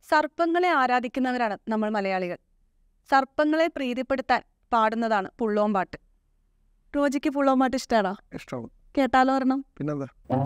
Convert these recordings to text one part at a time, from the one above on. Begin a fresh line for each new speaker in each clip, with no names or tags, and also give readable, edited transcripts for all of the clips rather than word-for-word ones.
സർപ്പങ്ങളെ ആരാധിക്കുന്നവരാണ് നമ്മൾ മലയാളികൾ. സർപ്പങ്ങളെ പ്രീതിപ്പെടുത്താൻ പാടുന്നതാണ് പുള്ളോമ്പാട്ട്. റോജിക്ക് പുള്ളോമ്പാട്ട് ഇഷ്ടമാണോ?
ഇഷ്ടമാണ്.
കേട്ടാലോ ഒരെണ്ണം?
പിന്നെന്താ?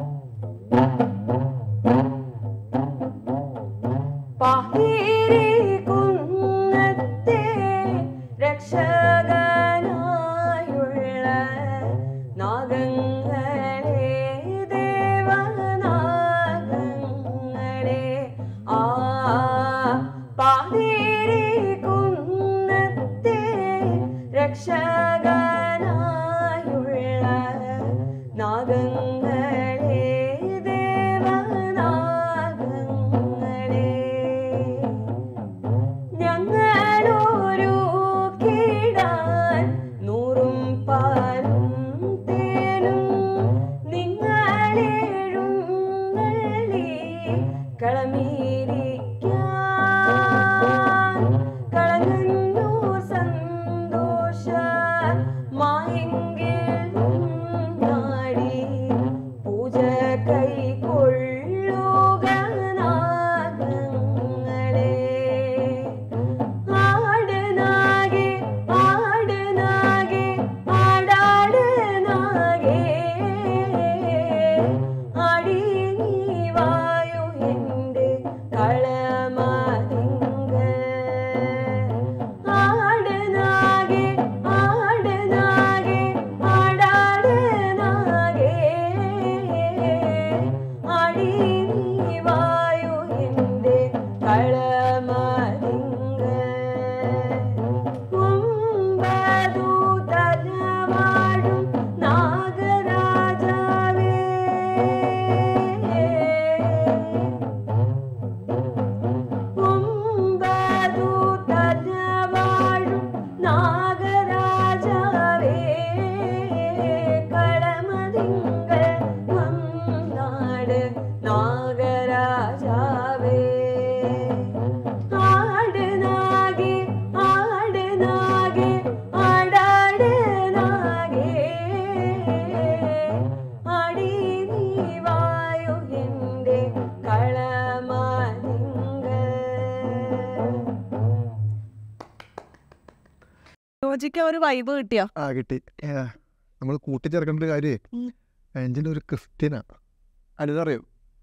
റോജിക്ക് ഒരു വൈബ് കിട്ടിയോ?
കിട്ടി. നമ്മൾ കൂട്ടിച്ചേർക്കേണ്ട ഒരു കാര്യേ, ആഞ്ചലി ഒരു ക്രിസ്ത്യനാ. അറിയോ?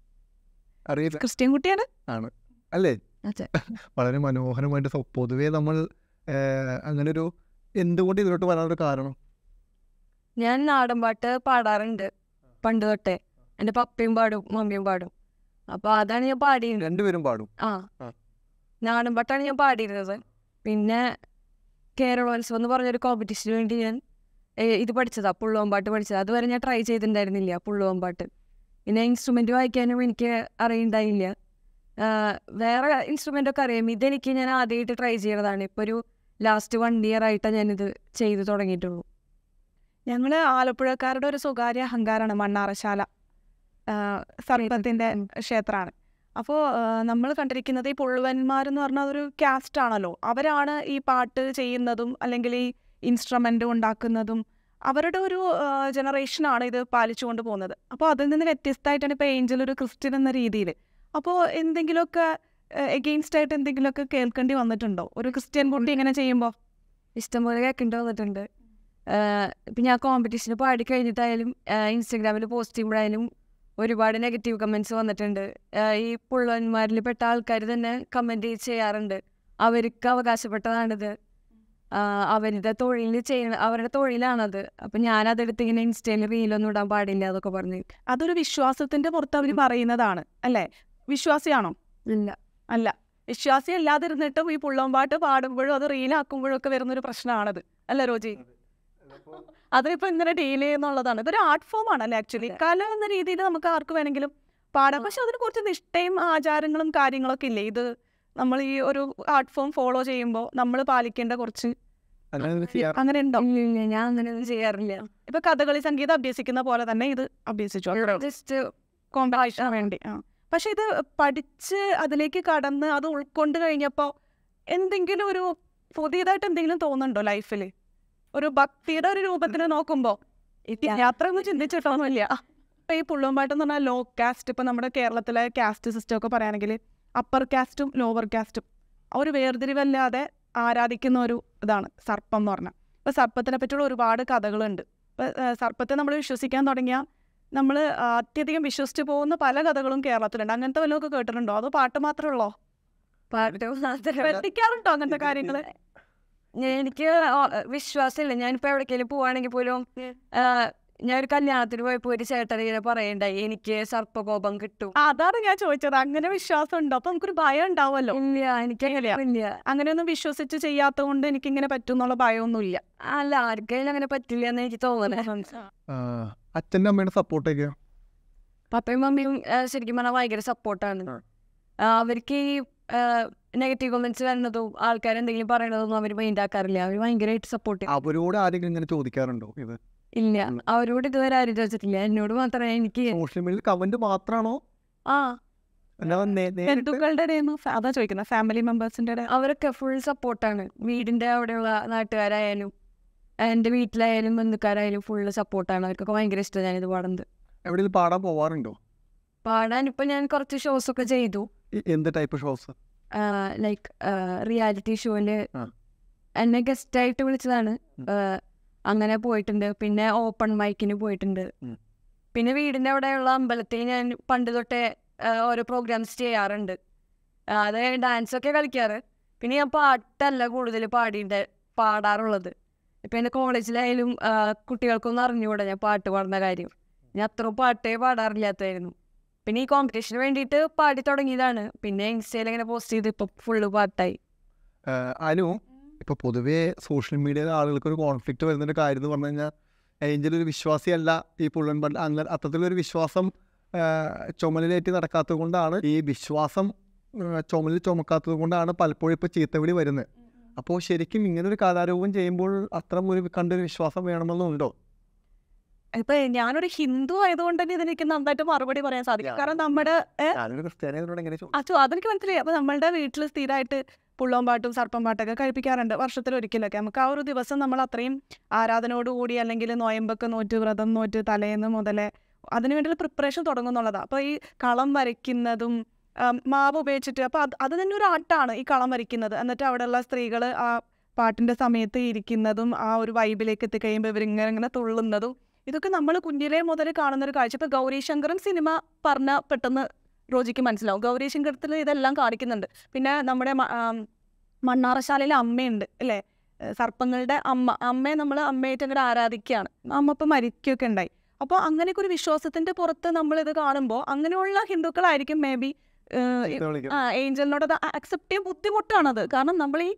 അറിയില്ല.
ക്രിസ്ത്യൻ കുട്ടിയാണ്
ആണ് അല്ലേ? വളരെ മനോഹരമായിട്ട് പൊതുവേ നമ്മൾ അങ്ങനെ ഒരു എന്തുകൊണ്ട് ഇതിലോട്ട് വരാനൊരു കാരണം?
ഞാൻ നാടൻ പാട്ട് പാടാറുണ്ട് പണ്ട് തൊട്ടേ. എൻ്റെ പപ്പയും പാടും മമ്മിയും പാടും. അപ്പൊ അതാണ് ഞാൻ പാടിയിരുന്നത്.
രണ്ടുപേരും പാടും.
നാടൻ പാട്ടാണ് ഞാൻ പാടിയിരുന്നത്. പിന്നെ കേരളോത്സവം എന്ന് പറഞ്ഞൊരു കോമ്പറ്റീഷന് വേണ്ടി ഞാൻ ഇത് പഠിച്ചതാ, പുള്ളുവമ്പാട്ട് പഠിച്ചത്. അതുവരെ ഞാൻ ട്രൈ ചെയ്തിട്ടുണ്ടായിരുന്നില്ല പുള്ളുവമ്പാട്ട്. പിന്നെ ഇൻസ്ട്രുമെന്റ് വായിക്കാനും എനിക്ക് അറിയുണ്ടായില്ല. വേറെ ഇൻസ്ട്രുമെന്റ് ഒക്കെ അറിയാം. ഇതെനിക്ക് ഞാൻ ആദ്യമായിട്ട് ട്രൈ ചെയ്യണതാണ്. ഇപ്പോൾ ഒരു ലാസ്റ്റ് 1 year ആയിട്ടാണ് ഞാനിത് ചെയ്തു തുടങ്ങിയിട്ടുള്ളൂ.
ഞങ്ങൾ ആലപ്പുഴക്കാരുടെ ഒരു സ്വകാര്യ അഹങ്കാരമാണ് മണ്ണാറശാല സർപ്പത്തിൻ്റെ ക്ഷേത്രമാണ്. അപ്പോൾ നമ്മൾ കണ്ടിരിക്കുന്നത് ഈ പുള്ളുവന്മാരെന്ന് പറഞ്ഞാൽ അതൊരു കാസ്റ്റ് ആണല്ലോ. അവരാണ് ഈ പാട്ട് ചെയ്യുന്നതും അല്ലെങ്കിൽ ഈ ഇൻസ്ട്രുമെൻ്റ് ഉണ്ടാക്കുന്നതും. അവരുടെ ഒരു ജനറേഷനാണ് ഇത് പാലിച്ചുകൊണ്ട് പോകുന്നത്. അപ്പോൾ അതിൽ നിന്ന് വ്യത്യസ്തമായിട്ടാണ് ഇപ്പോൾ ഏഞ്ചൽ ഒരു ക്രിസ്ത്യൻ എന്ന രീതിയിൽ. അപ്പോൾ എന്തെങ്കിലുമൊക്കെ എഗെയിൻസ്റ്റ് ആയിട്ട് എന്തെങ്കിലുമൊക്കെ കേൾക്കേണ്ടി വന്നിട്ടുണ്ടോ ഒരു ക്രിസ്ത്യൻ കുട്ടി ഇങ്ങനെ ചെയ്യുമ്പോൾ?
ഇഷ്ടംപോലെ കേൾക്കേണ്ടി വന്നിട്ടുണ്ട്. ഇപ്പം ഞാൻ കോമ്പറ്റീഷന് പാടി കഴിഞ്ഞിട്ടായാലും ഇൻസ്റ്റഗ്രാമിൽ പോസ്റ്റ് ചെയ്യുമ്പോഴായാലും ഒരുപാട് നെഗറ്റീവ് കമൻറ്റ്സ് വന്നിട്ടുണ്ട്. ഈ പുള്ളന്മാരിൽ പെട്ട ആൾക്കാർ തന്നെ കമൻറ്റ് ചെയ്യാറുണ്ട്, അവർക്ക് അവകാശപ്പെട്ടതാണിത്, അവരുടെ തൊഴിൽ അവരുടെ തൊഴിലാണത്. അപ്പം ഞാനതെടുത്ത് ഇങ്ങനെ ഇൻസ്റ്റയിൽ റീലൊന്നും ഇടാൻ പാടില്ല അതൊക്കെ പറഞ്ഞു.
അതൊരു വിശ്വാസത്തിൻ്റെ പുറത്ത് അവർ പറയുന്നതാണ് അല്ലേ? വിശ്വാസിയാണോ?
ഇല്ല,
അല്ല. വിശ്വാസി അല്ലാതിരുന്നിട്ടും ഈ പുള്ളമ്പാട്ട് പാടുമ്പോഴും അത് റീലാക്കുമ്പോഴും ഒക്കെ വരുന്നൊരു പ്രശ്നമാണത് അല്ലേ റോജി? അതിപ്പോൾ ഇങ്ങനെ ഡീൽ ചെയ്യുന്നുള്ളതാണ്. ഇതൊരു ആർട്ട് ഫോം ആണല്ലേ ആക്ച്വലി. കല എന്ന രീതിയിൽ നമുക്ക് ആർക്ക് വേണമെങ്കിലും പാടാം. പക്ഷെ അതിന് കുറച്ച് നിഷ്ഠയും ആചാരങ്ങളും കാര്യങ്ങളൊക്കെ ഇല്ലേ? ഇത് നമ്മൾ ഈ ഒരു ആർട്ട് ഫോം ഫോളോ ചെയ്യുമ്പോൾ നമ്മൾ പാലിക്കേണ്ട കുറച്ച് അങ്ങനെ ഉണ്ടോ?
ഞാൻ അങ്ങനെയൊന്നും ചെയ്യാറില്ല.
ഇപ്പൊ കഥകളി സംഗീതം അഭ്യസിക്കുന്ന പോലെ തന്നെ ഇത് അഭ്യസിച്ചു
ജസ്റ്റ്
കോമ്പറ്റീഷന് വേണ്ടി. പക്ഷെ ഇത് പഠിച്ച് അതിലേക്ക് കടന്ന് അത് ഉൾക്കൊണ്ട് കഴിഞ്ഞപ്പോൾ എന്തെങ്കിലും ഒരു പുതിയതായിട്ട് എന്തെങ്കിലും തോന്നുന്നുണ്ടോ ലൈഫിൽ? ഒരു ഭക്തിയുടെ ഒരു രൂപത്തിൽ നോക്കുമ്പോൾ യാത്ര ഒന്നും ചിന്തിച്ചിട്ടൊന്നുമില്ല. ഇപ്പം ഈ പുള്ളുവമ്പാട്ട് എന്ന് പറഞ്ഞാൽ ലോ കാസ്റ്റ്, ഇപ്പം നമ്മുടെ കേരളത്തിലെ കാസ്റ്റ് സിസ്റ്റം ഒക്കെ പറയുകയാണെങ്കിൽ അപ്പർ കാസ്റ്റും ലോവർ കാസ്റ്റും ഒരു വേർതിരിവല്ലാതെ ആരാധിക്കുന്ന ഒരു ഇതാണ് സർപ്പം എന്ന് പറഞ്ഞാൽ. ഇപ്പോൾ സർപ്പത്തിനെ പറ്റിയുള്ള ഒരുപാട് കഥകളുണ്ട്. ഇപ്പോൾ സർപ്പത്തെ നമ്മൾ വിശ്വസിക്കാൻ തുടങ്ങിയാൽ നമ്മൾ അത്യധികം വിശ്വസിച്ച് പോകുന്ന പല കഥകളും കേരളത്തിലുണ്ട്. അങ്ങനത്തെ വല്ലതൊക്കെ കേട്ടിട്ടുണ്ടോ? അതോ പാട്ട് മാത്രമേ ഉള്ളോ? ശ്രദ്ധിക്കാറുണ്ടോ അങ്ങനത്തെ കാര്യങ്ങൾ?
എനിക്ക് വിശ്വാസമില്ല. ഞാനിപ്പോൾ എവിടേക്കെങ്കിലും പോവാണെങ്കിൽ പോലും ഞാനൊരു കല്യാണത്തിന് പോയപ്പോൾ ഒരു ചേട്ടൻ ഇങ്ങനെ പറയണ്ടായി എനിക്ക് സർപ്പകോപം കിട്ടും.
അതാണ് ഞാൻ ചോദിച്ചത്. അങ്ങനെ വിശ്വാസം ഉണ്ടോ? അപ്പൊ നമുക്കൊരു ഭയം ഉണ്ടാവുമല്ലോ.
ഇല്ല, എനിക്കറിയില്ല.
അങ്ങനെയൊന്നും വിശ്വസിച്ച് ചെയ്യാത്തത് കൊണ്ട് എനിക്ക് ഇങ്ങനെ പറ്റും എന്നുള്ള ഭയമൊന്നുമില്ല.
അല്ല, ആർക്കും അങ്ങനെ പറ്റില്ല എന്ന് എനിക്ക് തോന്നുന്നത്.
അച്ഛൻ്റെ അമ്മയുടെ സപ്പോർട്ട് ഒക്കെ
പപ്പയും മമ്മിയും ശരിക്കും പറഞ്ഞാൽ ഭയങ്കര സപ്പോർട്ടാണ്. അവർക്ക് ഈ നെഗറ്റീവ് കമന്റ്സ് വരുന്നതും ആൾക്കാരെന്തെങ്കിലും പറയണതൊന്നും അവർ മൈൻഡ് ആക്കാറില്ല. അവർ ഭയങ്കരമായിട്ട് സപ്പോർട്ട്.
അവരോട് ആരെങ്കിലും ഇങ്ങനെ ചോദിക്കാറുണ്ടോ ഇത്?
ഇല്ല, അവരോട് ഇതുവരെ ആരും ചോദിച്ചിട്ടില്ല. എന്നോട് മാത്രമേ. എനിക്ക്
സോഷ്യൽ മീഡിയയിൽ കമന്റ് മാത്രമാണോ?
ബന്ധുക്കളുടെ അതാ ചോദിക്കുന്നത്, ഫാമിലി മെമ്പേഴ്സിന്റെ
അവരൊക്കെ ഫുൾ സപ്പോർട്ടാണ്. വീടിന്റെ അവിടെയുള്ള നാട്ടുകാരായാലും എൻ്റെ വീട്ടിലായാലും ബന്ധുക്കാരായാലും ഫുള്ള് സപ്പോർട്ടാണ്. അവർക്കൊക്കെ ഭയങ്കര ഇഷ്ടമാണ് ഞാനിത് പാടുന്നത്.
എവിടെയെങ്കിലും പാടാൻ പോവാറുണ്ടോ?
പാടാൻ ഇപ്പൊ ഞാൻ കുറച്ച് ഷോസ് ഒക്കെ ചെയ്തു.
എന്ത് ടൈപ്പ് ഷോസ്?
ലൈക്ക് റിയാലിറ്റി ഷോയില് എന്നെ ഗസ്റ്റായിട്ട് വിളിച്ചതാണ്. അങ്ങനെ പോയിട്ടുണ്ട്. പിന്നെ ഓപ്പൺ മൈക്കിന് പോയിട്ടുണ്ട്. പിന്നെ വീടിൻ്റെ അവിടെയുള്ള അമ്പലത്തിൽ ഞാൻ പണ്ട് തൊട്ടേ ഓരോ പ്രോഗ്രാംസ് ചെയ്യാറുണ്ട്. അത് ഡാൻസൊക്കെ കളിക്കാറ്. പിന്നെ ഞാൻ പാട്ടല്ല കൂടുതൽ പാടാറുള്ളത്. ഇപ്പം എൻ്റെ കോളേജിലായാലും കുട്ടികൾക്കൊന്നും അറിഞ്ഞുകൂടാ ഞാൻ പാട്ട് പാടുന്ന കാര്യം. ഞാൻ അത്രയും പാട്ടേ പാടാറില്ലാത്തായിരുന്നു. പിന്നെ ഈ കോമ്പറ്റീഷന് വേണ്ടിയിട്ട് പാടി തുടങ്ങിയതാണ്. പിന്നെ ഇൻസ്റ്റയിൽ ഇങ്ങനെ പോസ്റ്റ് ചെയ്ത് ഇപ്പം ഫുള്ള് പാട്ടായി.
അനു, ഇപ്പോൾ പൊതുവേ സോഷ്യൽ മീഡിയയിൽ ആളുകൾക്കൊരു കോൺഫ്ലിക്റ്റ് വരുന്നൊരു കാര്യം എന്ന് പറഞ്ഞു കഴിഞ്ഞാൽ ഏഞ്ചൽ ഒരു വിശ്വാസിയല്ല, ഈ പുള്ളൻ പണ്ട് അങ്ങനെ അത്തരത്തിലൊരു വിശ്വാസം ചുമലിലേറ്റി നടക്കാത്തത് കൊണ്ടാണ്, ഈ വിശ്വാസം ചുമലിൽ ചുമക്കാത്തത് കൊണ്ടാണ് പലപ്പോഴും ഇപ്പോൾ ചീത്തവിളി വരുന്നത്. അപ്പോൾ ശരിക്കും ഇങ്ങനൊരു കലാരൂപം ചെയ്യുമ്പോൾ അത്തരം ഒരു കണ്ടൊരു വിശ്വാസം വേണമെന്നുണ്ടോ?
ഇപ്പൊ ഞാനൊരു ഹിന്ദു ആയതുകൊണ്ട് തന്നെ ഇതെനിക്ക് നന്നായിട്ട് മറുപടി പറയാൻ സാധിക്കും. കാരണം നമ്മുടെ അതെനിക്ക് മനസ്സിലായി. അപ്പൊ നമ്മളുടെ വീട്ടിൽ സ്ഥിരമായിട്ട് പുള്ളോം പാട്ടും സർപ്പം പാട്ടൊക്കെ കഴിപ്പിക്കാറുണ്ട് വർഷത്തിലൊരിക്കലൊക്കെ. നമുക്ക് ആ ഒരു ദിവസം നമ്മൾ അത്രയും ആരാധനയോടുകൂടി അല്ലെങ്കിൽ നോയമ്പൊക്കെ നോറ്റ് വ്രതം നോറ്റ് തലേന്ന് മുതലേ അതിനുവേണ്ടിയുള്ള പ്രിപ്പറേഷൻ തുടങ്ങുന്നുള്ളതാണ്. അപ്പോൾ ഈ കളം വരയ്ക്കുന്നതും മാവ് ഉപയോഗിച്ചിട്ട് അപ്പോൾ അത് തന്നെ ഒരു ആർട്ടാണ് ഈ കളം വരയ്ക്കുന്നത്. എന്നിട്ട് അവിടെയുള്ള സ്ത്രീകൾ ആ പാട്ടിൻ്റെ സമയത്ത് ഇരിക്കുന്നതും ആ ഒരു വൈബിലേക്ക് എത്തിക്കഴിയുമ്പോൾ ഇവരിങ്ങനെ തുള്ളുന്നതും ഇതൊക്കെ നമ്മൾ കുഞ്ഞിലേ മുതൽ കാണുന്നൊരു കാഴ്ച. ഇപ്പോൾ ഗൗരീശങ്കറും സിനിമ പറഞ്ഞാൽ പെട്ടെന്ന് റോജിക്ക് മനസ്സിലാവും. ഗൗരീശങ്കരത്തിൽ ഇതെല്ലാം കാണിക്കുന്നുണ്ട്. പിന്നെ നമ്മുടെ മണ്ണാറശാലയിലെ അമ്മയുണ്ട് അല്ലേ, സർപ്പങ്ങളുടെ അമ്മയെ നമ്മൾ അമ്മയായിട്ട് അങ്ങനെ ആരാധിക്കുകയാണ്. അമ്മ ഇപ്പം മരിക്കുകയൊക്കെ ഉണ്ടായി. അപ്പോൾ അങ്ങനെയൊക്കെ ഒരു വിശ്വാസത്തിൻ്റെ പുറത്ത് നമ്മളിത് കാണുമ്പോൾ അങ്ങനെയുള്ള ഹിന്ദുക്കളായിരിക്കും മേ ബി ഏഞ്ചലിനോട് അത് അക്സെപ്റ്റ് ചെയ്യാൻ ബുദ്ധിമുട്ടാണത്. കാരണം നമ്മൾ ഈ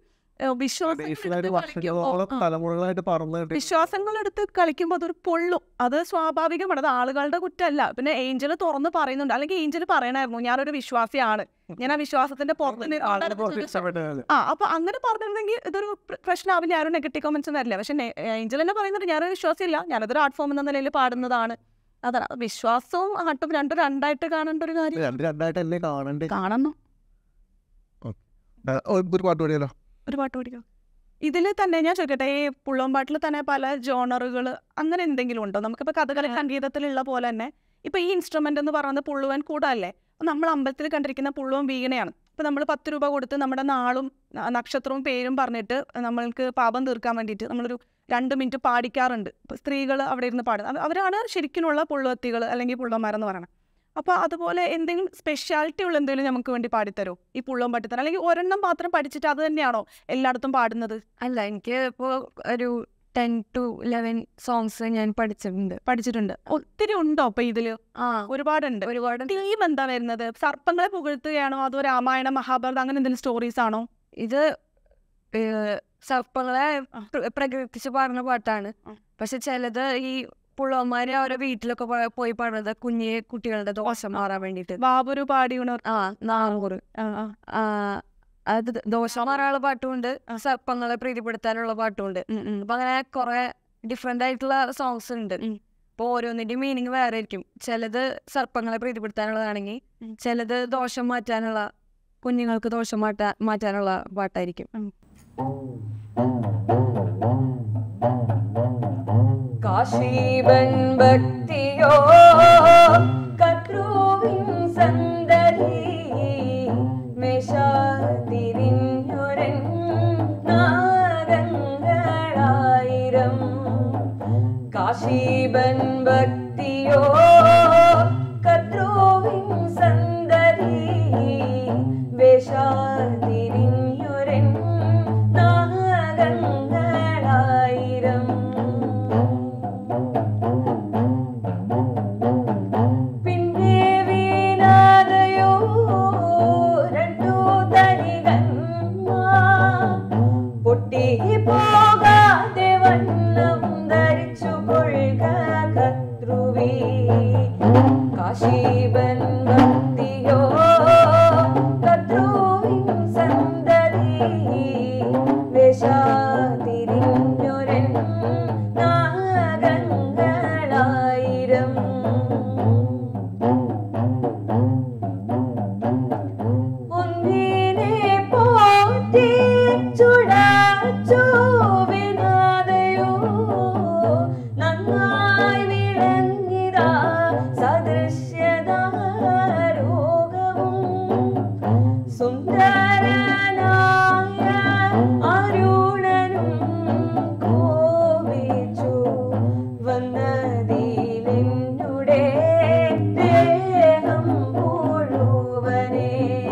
വിശ്വാസങ്ങളെടുത്ത് കളിക്കുമ്പോൾ അതൊരു പൊള്ളും. അത് സ്വാഭാവികമാണ്. അത് ആളുകളുടെ കുറ്റമല്ല. പിന്നെ ഏഞ്ചൽ തുറന്ന് പറയുന്നുണ്ട്. അല്ലെങ്കിൽ ഏഞ്ചൽ പറയണായിരുന്നു ഞാനൊരു വിശ്വാസിയാണ്, ഞാൻ ആ വിശ്വാസത്തിന്റെ പുറത്ത് അപ്പൊ അങ്ങനെ പറഞ്ഞിരുന്നെങ്കിൽ ഇതൊരു പ്രശ്നമാവില്ല, ആരും നെഗറ്റീവ് കമന്റ്സ് വരില്ല. പക്ഷെ ഏഞ്ചൽ തന്നെ പറയുന്നുണ്ട് ഞാനൊരു വിശ്വാസിയില്ല, ഞാനതൊരു ആർട്ട് ഫോം എന്ന നിലയിൽ പാടുന്നതാണ്. അതാണ് വിശ്വാസവും ആർട്ടും രണ്ടായിട്ട് കാണേണ്ട ഒരു കാര്യം. കാണണം. ഒരു പാട്ട് പഠിക്കാം. ഇതിൽ തന്നെ ഞാൻ ചോദിക്കട്ടെ, ഈ പുള്ളോമ്പാട്ടിൽ തന്നെ പല ജോണറുകൾ അങ്ങനെ എന്തെങ്കിലും ഉണ്ടോ? നമുക്കിപ്പോൾ കഥകളി സംഗീതത്തിലുള്ള പോലെ തന്നെ ഇപ്പോൾ ഈ ഇൻസ്ട്രുമെൻ്റ് എന്ന് പറയുന്നത് പുള്ളുവൻ കൂടല്ലേ. നമ്മൾ അമ്പലത്തിൽ കണ്ടിരിക്കുന്ന പുള്ളുവൻ വീണയാണ്. ഇപ്പോൾ നമ്മൾ 10 രൂപ കൊടുത്ത് നമ്മുടെ നാളും നക്ഷത്രവും പേരും പറഞ്ഞിട്ട് നമ്മൾക്ക് പാപം തീർക്കാൻ വേണ്ടിയിട്ട് നമ്മളൊരു 2 മിനിറ്റ് പാടിക്കാറുണ്ട്. ഇപ്പോൾ സ്ത്രീകൾ അവിടെ ഇരുന്ന് പാടുന്നത് അവരാണ് ശരിക്കുമുള്ള പുള്ളുവത്തികൾ അല്ലെങ്കിൽ പുള്ളന്മാരെന്ന് പറയണം. അപ്പോൾ അതുപോലെ എന്തെങ്കിലും സ്പെഷ്യാലിറ്റി ഉള്ള എന്തെങ്കിലും നമുക്ക് വേണ്ടി പാടിത്തരോ ഈ പുള്ളം പാട്ടിത്തരം? അല്ലെങ്കിൽ ഒരെണ്ണം മാത്രം പഠിച്ചിട്ട് അത് തന്നെയാണോ എല്ലായിടത്തും പാടുന്നത്?
അല്ല, എനിക്ക് ഇപ്പോൾ ഒരു 10 to 11 സോങ്സ് ഞാൻ പഠിച്ചിട്ടുണ്ട്.
ഒത്തിരി ഉണ്ടോ അപ്പൊ ഇതില്? ഒരുപാടുണ്ട്. തീം എന്താ വരുന്നത്? സർപ്പങ്ങളെ പുകഴ്ത്തുകയാണോ അതോ രാമായണ മഹാഭാരതം അങ്ങനെ എന്തെങ്കിലും സ്റ്റോറീസ് ആണോ?
ഇത് സർപ്പങ്ങളെ പ്രകീർത്തിച്ച് പാടുന്ന പാട്ടാണ്. പക്ഷെ ചിലത് ഈ പുള്ളവന്മാര് അവരെ വീട്ടിലൊക്കെ പോയി പാടുന്നത് കുട്ടികളുടെ ദോഷം മാറാൻ വേണ്ടിട്ട്.
ബാബുരു പാടി
400 അത് ദോഷം മാറാനുള്ള പാട്ടുമുണ്ട്, സർപ്പങ്ങളെ പ്രീതിപ്പെടുത്താനുള്ള പാട്ടുമുണ്ട്. അപ്പൊ അങ്ങനെ കുറെ ഡിഫറെന്റ് ആയിട്ടുള്ള സോങ്സ് ഉണ്ട്. അപ്പൊ ഓരോന്നിന്റെ മീനിങ് വേറെ ആയിരിക്കും. ചിലത് സർപ്പങ്ങളെ പ്രീതിപ്പെടുത്താനുള്ളതാണെങ്കിൽ ചിലത് ദോഷം മാറ്റാനുള്ള, കുഞ്ഞുങ്ങൾക്ക് ദോഷം മാറ്റാനുള്ള പാട്ടായിരിക്കും. കാശീബൻ ഭക്തിയോ കദ്രുവിൻ സന്ദലി തിരിഞ്ഞൊരൻ നാഗങ്ങളായിരം കാശീബൻ ഭക്തിയോ കദ്രുവിൻ സന്തതി വേഷാതിരിഞ്ഞൊരൻ നാഗങ്ങളായിരം പിന്നെ വീണാതയോ രണ്ടു തരികന്മാർ പൊട്ടി പോകാതെ വണ്ണം ധരിച്ചു കൊള്ളുക കദ്രുവി കാശീബൻ ഭക്തിയോ കദ്രുവിൻ സന്തതി വേഷാതിരിഞ്ഞൊരൻ നാഗങ്ങളായിരം ഒന്നിനെ പോറ്റി ചുടാച്ചു വിനാദയോ നന്നായി വിളങ്ങിതാ സദൃശ്യതാരോഗവും സുന്ദരനായ അരുണനും കോപിച്ചു വന്നതിലെന്നുടെ ദേഹം മുഴുവനെ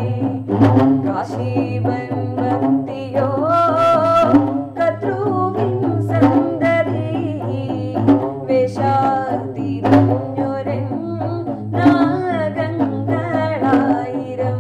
കാശീബൻ ഭക്തിയോ കദ്രുവിൻ സന്തതി വേഷാതിരിഞ്ഞൊരൻ നാഗങ്ങളായിരം.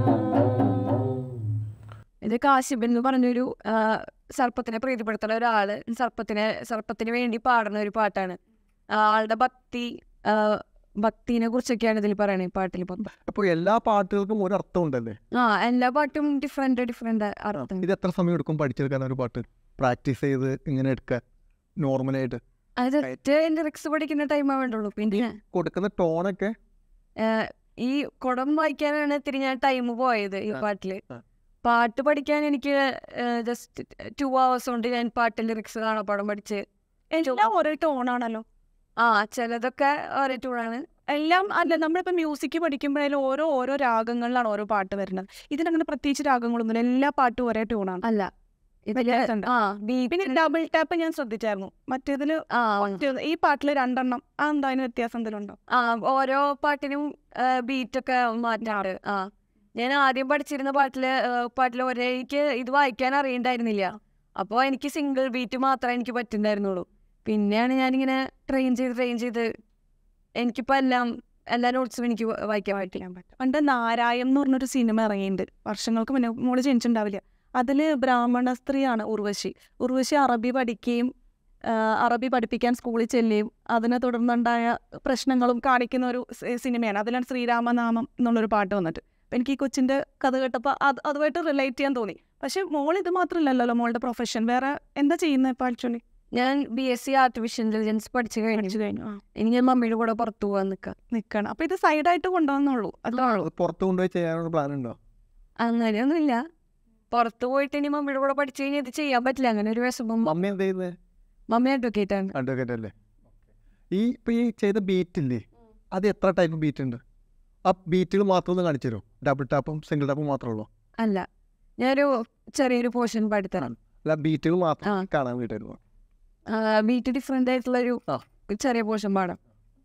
ഇത് കാശിബൻ എന്ന് പറഞ്ഞൊരു സർപ്പത്തിനെ പ്രീതിപ്പെടുത്തുന്ന ഒരാള് സർപ്പത്തിന് വേണ്ടി പാടുന്ന ഒരു പാട്ടാണ്. ആളുടെ ഭക്തിനെ കുറിച്ചൊക്കെയാണ് ഇതിൽ പറയണേ പാട്ടിൽ.
അപ്പോൾ എല്ലാ പാട്ടുകൾക്കും ഒരു അർത്ഥം ഉണ്ടല്ലേ?
എല്ലാ പാട്ടും ഡിഫറെന്റ് അർത്ഥം.
ഇത് എത്ര സമയം എടുക്കും പഠിച്ചെടുക്കാൻ ഒരു പാട്ട് പ്രാക്ടീസ് ചെയ്ത് ഇങ്ങനെ എടുക്കാൻ നോർമലായിട്ട്?
അത് ലിറിക്സ് പഠിക്കുന്ന ടൈമേ വേണ്ടുള്ളൂ. പിന്നെ
കൊടുക്കുന്ന ടോണൊക്കെ
ഈ കുടം വായിക്കാനാണ് ഇത്തിരി ഞാൻ ടൈം പോയത് ഈ പാട്ടില്. പാട്ട് പഠിക്കാൻ എനിക്ക് ജസ്റ്റ് 2 hours കൊണ്ട് ഞാൻ പാട്ടിൽ ലിറിക്സ് കാണാപ്പാടം പഠിച്ച്.
എല്ലാം ഒരേ ടോണാണല്ലോ.
ചിലതൊക്കെ ഒരേ ടൂണാണ്.
എല്ലാം അല്ല, നമ്മളിപ്പോൾ മ്യൂസിക് പഠിക്കുമ്പോഴായാലും ഓരോ രാഗങ്ങളിലാണ് ഓരോ പാട്ട് വരുന്നത്. ഇതിനങ്ങനെ പ്രത്യേകിച്ച് രാഗങ്ങളൊന്നുമില്ല, എല്ലാ പാട്ടും ഒരേ ട്യൂണാണ്.
അല്ല
പിന്നെ ഡബിൾ ടാപ്പ് ഞാൻ ശ്രദ്ധിച്ചായിരുന്നു. മറ്റേതില് ഈ പാട്ടില് 2 എണ്ണം. എന്താ അതിന് വ്യത്യാസം എന്തെങ്കിലും ഉണ്ടോ?
ഓരോ പാട്ടിനും ബീറ്റൊക്കെ മാറ്റാറ്. ഞാൻ ആദ്യം പഠിച്ചിരുന്ന പാട്ടില് എനിക്ക് ഇത് വായിക്കാൻ അറിയണ്ടായിരുന്നില്ല. അപ്പോൾ എനിക്ക് സിംഗിൾ ബീറ്റ് മാത്രമേ എനിക്ക് പറ്റുന്നുണ്ടായിരുന്നുള്ളൂ. പിന്നെയാണ് ഞാനിങ്ങനെ ട്രെയിൻ ചെയ്ത് എനിക്കിപ്പോൾ എല്ലാ നോട്ട്സും എനിക്ക് വായിക്കാൻ പറ്റും.
പണ്ട് നാരായം എന്ന് പറഞ്ഞൊരു സിനിമ ഇറങ്ങിയിട്ടുണ്ട്, വർഷങ്ങൾക്ക് മുന്നേ. മോള് ജനിച്ചിട്ടുണ്ടാവില്ല. അതിൽ ബ്രാഹ്മണ സ്ത്രീയാണ് ഉർവശി അറബി പഠിപ്പിക്കാൻ സ്കൂളിൽ ചെല്ലുകയും അതിനെ തുടർന്നുണ്ടായ പ്രശ്നങ്ങളും കാണിക്കുന്ന ഒരു സിനിമയാണ്. അതിലാണ് ശ്രീരാമനാമം എന്നുള്ളൊരു പാട്ട് വന്നിട്ട്. അപ്പം എനിക്ക് ഈ കൊച്ചിൻ്റെ കഥ കേട്ടപ്പോൾ അതുമായിട്ട് റിലേറ്റ് ചെയ്യാൻ തോന്നി. പക്ഷെ മോൾ ഇത് മാത്രമല്ലല്ലോ മോളുടെ പ്രൊഫഷൻ. വേറെ എന്താ ചെയ്യുന്നത് ഇപ്പോൾ ആക്ച്വലി?
ഞാൻ BSc ആർട്ടിഫിഷ്യൽ ഇന്റലിജൻസ് പഠിച്ചു കഴിഞ്ഞു. ഇനി ഞാൻ മമ്മിയുടെ കൂടെ പുറത്തു പോകാൻ നിൽക്കണം.
അപ്പോൾ ഇത് സൈഡായിട്ട് കൊണ്ടുവന്നുള്ളൂ.
പുറത്ത് കൊണ്ടുപോയി ചെയ്യാനുള്ള പ്ലാൻ ഉണ്ടോ?
അങ്ങനെയൊന്നുമില്ല. പുറത്ത് പോയിട്ട് ഇനി മമ്മിയുടെ കൂടെ പഠിച്ചു കഴിഞ്ഞാൽ ഇത് ചെയ്യാൻ പറ്റില്ല. അങ്ങനെ ഒരു വിഷമം.
മമ്മി എന്താ ചെയ്യുന്നത്?
മമ്മി അഡ്വക്കേറ്റ്
അല്ലേ? ഈ ചെയ്ത ബീറ്റില്ലേ, അത് എത്ര ടൈപ്പ് ബീറ്റ് ഉണ്ട്? ആ ബീറ്റുകൾ മാത്രം ഒന്ന് കാണിച്ചു തരുമോ? ഡബിൾ ടാപ്പും സിംഗിൾ ടാപ്പും മാത്രമേ ഉള്ളൂ?
അല്ല, ഞാനൊരു ചെറിയൊരു പോർഷൻ പാടിത്തരാം.
അല്ല, ബീറ്റുകൾ മാത്രം കാണാൻ വേണ്ടിയിട്ടായിരുന്നു.
ബീറ്റ് ഡിഫറെന്റ് ആയിട്ടുള്ളൊരു ചെറിയ പോർഷൻ പാടാം.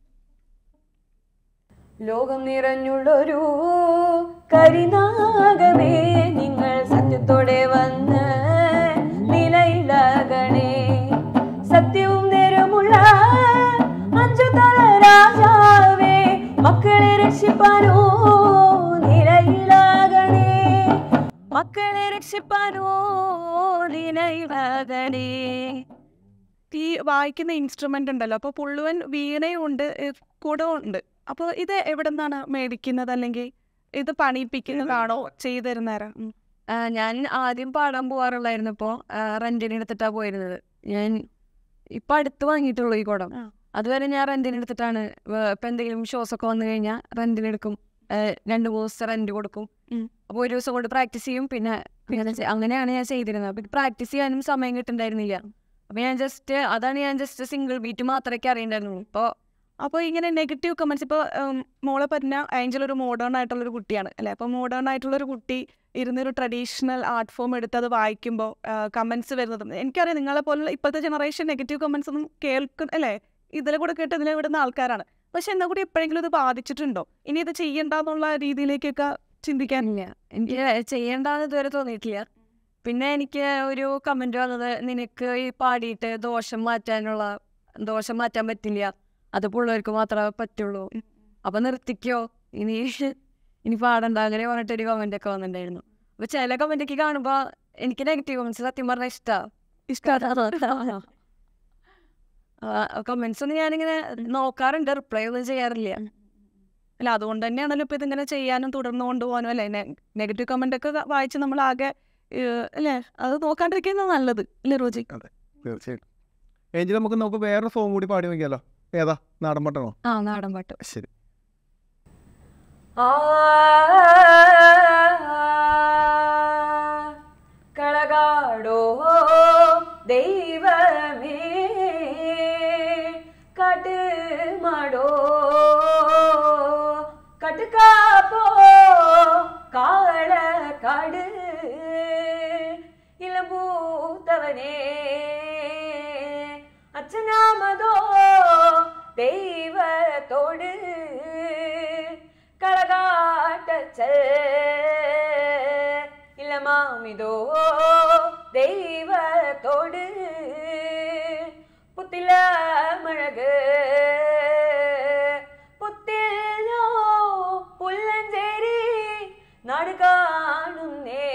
ലോകം നിറഞ്ഞുള്ളൊരു കരിനാഗമേ, നിങ്ങൾ സത്യത്തോടെ വന്ന് നിലയിലാകണേ. സത്യവും നേരമുള്ള 5 തല രാജാവേ, മക്കളെ രക്ഷിപ്പാനോ നിലയിലാകണേ. മക്കളെ രക്ഷിപ്പാനോ നിലയിലാകണേ.
ഈ വായിക്കുന്ന ഇൻസ്ട്രുമെന്റ് ഉണ്ടല്ലോ, അപ്പോൾ പുള്ളുവൻ വീണയും ഉണ്ട്, കുടവും ഉണ്ട്. അപ്പോൾ ഇത് എവിടെ നിന്നാണ് മേടിക്കുന്നത്, അല്ലെങ്കിൽ ഇത് പണിയിപ്പിക്കുന്നതാണോ ചെയ്തിരുന്നേരം?
ഞാൻ ആദ്യം പാടാൻ പോകാറുള്ളായിരുന്നു. ഇപ്പോൾ റെന്റിന് എടുത്തിട്ടാണ് പോയിരുന്നത്. ഞാൻ ഇപ്പം അടുത്ത് വാങ്ങിയിട്ടുള്ളൂ ഈ കുടം. അതുവരെ ഞാൻ റെന്റിന് എടുത്തിട്ടാണ്. ഇപ്പം എന്തെങ്കിലും ഷോസ് ഒക്കെ വന്നു കഴിഞ്ഞാൽ റെന്റിന് എടുക്കും. 2-3 ദിവസം റെന്റ് കൊടുക്കും. അപ്പോൾ ഒരു ദിവസം കൊണ്ട് പ്രാക്ടീസ് ചെയ്യും. പിന്നെ അങ്ങനെയാണ് ഞാൻ ചെയ്തിരുന്നത്. അപ്പം പ്രാക്ടീസ് ചെയ്യാനും സമയം കിട്ടുന്നുണ്ടായിരുന്നില്ല. അപ്പം ഞാൻ ജസ്റ്റ് സിംഗിൾ ബീറ്റ് മാത്രമേ അറിയണ്ടായിരുന്നുള്ളൂ.
അപ്പോൾ ഇങ്ങനെ നെഗറ്റീവ് കമൻസ്, ഇപ്പോൾ മോളെ പറഞ്ഞ ഏഞ്ചൽ ഒരു മോഡേൺ ആയിട്ടുള്ളൊരു കുട്ടിയാണ് അല്ലേ? അപ്പോൾ മോഡേൺ ആയിട്ടുള്ളൊരു കുട്ടി ഇരുന്നൊരു ട്രഡീഷണൽ ആർട്ട് ഫോം എടുത്ത് അത് വായിക്കുമ്പോൾ കമൻസ് വരുന്നതും, എനിക്കറിയാം നിങ്ങളെ പോലുള്ള ഇപ്പോഴത്തെ ജനറേഷൻ നെഗറ്റീവ് കമൻസ് ഒന്നും അല്ലേ ഇതിലെ കൂടെ കേട്ട് ഇതിലെ വിടുന്ന ആൾക്കാരാണ്. പക്ഷെ എന്നാൽ കൂടി എപ്പോഴെങ്കിലും ഇത് ബാധിച്ചിട്ടുണ്ടോ? ഇനി ഇത് ചെയ്യണ്ടെന്നുള്ള രീതിയിലേക്കൊക്കെ ചിന്തിക്കാനില്ല?
എനിക്ക് ചെയ്യേണ്ടെന്ന് ഇതുവരെ തോന്നിയിട്ടില്ല. പിന്നെ എനിക്ക് ഒരു കമൻറ്റ് വന്നത്, നിനക്ക് ഈ പാടിയിട്ട് ദോഷം മാറ്റാൻ പറ്റില്ല, അത് പിള്ളേർക്ക് മാത്രമേ പറ്റുള്ളൂ, അപ്പം നിർത്തിക്കോ, ഇനി പാടണ്ട, അങ്ങനെ പറഞ്ഞിട്ടൊരു കമൻ്റൊക്കെ വന്നിട്ടുണ്ടായിരുന്നു. അപ്പോൾ ചില കമൻ്റൊക്കെ കാണുമ്പോൾ എനിക്ക് നെഗറ്റീവ് കമൻസ് സത്യം പറഞ്ഞാൽ ഇഷ്ടമാണ്. കമൻസ് ഒന്നും ഞാനിങ്ങനെ നോക്കാറുണ്ട്, റിപ്ലൈ ഒന്നും ചെയ്യാറില്ല.
അല്ല, അതുകൊണ്ട് തന്നെയാണല്ലോ ഇപ്പോൾ ഇതിങ്ങനെ ചെയ്യാനും തുടർന്ന് കൊണ്ടുപോകാനും അല്ലേ. നെഗറ്റീവ് കമൻ്റൊക്കെ വായിച്ച് നമ്മൾ ആകെ അല്ലേ അത് നോക്കാണ്ടിരിക്കുന്നത് നല്ലത് അല്ലേ റോജി?
അതെ, തീർച്ചയായിട്ടും. ഏഞ്ചൽ, നമുക്ക് വേറെ സോങ് കൂടി പാടി നോക്കിയാലോ? ഏതാ? നാടൻ പാട്ടാണോ?
നാടൻ പാട്ട്.
ശരി.
കളകാടോ ദൈവമേ കാട്ടുമാടോ കട്ടുകാപ്പോ കാളക്കാട് ഇളമ്പൂത്തവനേ അച്ഛനാമതോ ദൈവത്തോട് കളകാട്ടച്ച ഇളമാമിതോ ദൈവത്തോട് പുത്തില മഴക് പുത്തിലോ പുല്ലഞ്ചേരി നാട് കാണുന്നേ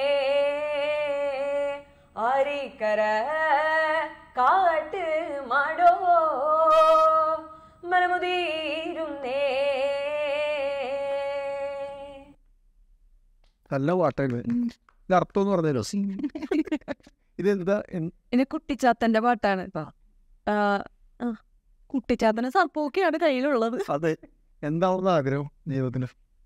ആരിക്കര കാട്ട് മാടോ മനമുതീരുന്നേ.
നല്ല പാട്ടാണ്. ഇത് അർത്ഥം എന്ന് പറഞ്ഞല്ലോ. ഇതെന്താ?
ഇത് കുട്ടിച്ചാത്തന്റെ പാട്ടാണ്.
കുട്ടിച്ചാത്തന് സർപ്പൊക്കെയാണ് കയ്യിലുള്ളത്.
അതെ, എന്താണെന്ന് ആഗ്രഹം ജീവിതത്തിന്?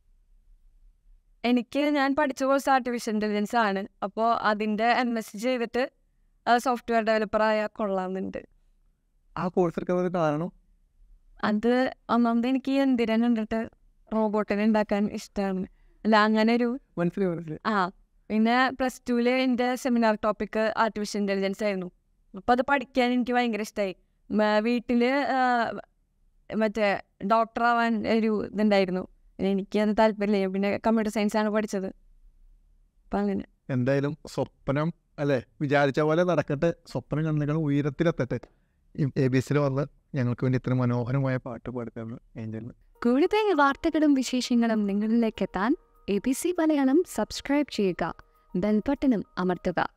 ഞാൻ പഠിച്ച കോഴ്സ് ആർട്ടിഫിഷ്യൽ ഇന്റലിജൻസ് ആണ്. അപ്പോൾ അതിൻ്റെ MSc ചെയ്തിട്ട് സോഫ്റ്റ്വെയർ ഡെവലപ്പറായ കൊള്ളാമെന്നുണ്ട്.
ആ കോഴ്സ് എടുക്കാൻ കാരണം?
അത് ഒന്നാമത് എനിക്ക് എന്തിനെ കണ്ടിട്ട് റോബോട്ടിനെ ഉണ്ടാക്കാൻ ഇഷ്ടമാണ്. അല്ല, അങ്ങനെ ഒരു
മനസ്സിലായി.
പിന്നെ +2 എൻ്റെ സെമിനാർ ടോപ്പിക്ക് ആർട്ടിഫിഷ്യൽ ഇന്റലിജൻസ് ആയിരുന്നു. അപ്പോൾ അത് പഠിക്കാൻ എനിക്ക് ഭയങ്കര ഇഷ്ടമായി. വീട്ടിൽ മറ്റേ ഡോക്ടറാവാൻ ഒരു ഇതുണ്ടായിരുന്നു. എനിക്കത് താല്പര്യമില്ല. പിന്നെ കമ്പ്യൂട്ടർ സയൻസ് ആണ് പഠിച്ചത്. അപ്പം അങ്ങനെ
എന്തായാലും സ്വപ്നം അല്ലേ, വിചാരിച്ച പോലെ നടക്കട്ടെ, സ്വപ്നം കണ്ടെങ്കിൽ ഉയരത്തിലെത്തട്ടെ. ABC വന്ന് ഞങ്ങൾക്ക് വേണ്ടി ഇത്ര മനോഹരമായ പാട്ട് പാടുകയാണ് ഏഞ്ചലിന്.
കൂടുതൽ വാർത്തകളും വിശേഷങ്ങളും നിങ്ങളിലേക്ക് എത്താൻ ABC മലയാളം സബ്സ്ക്രൈബ് ചെയ്യുക, ബെൽ ബട്ടണും അമർത്തുക.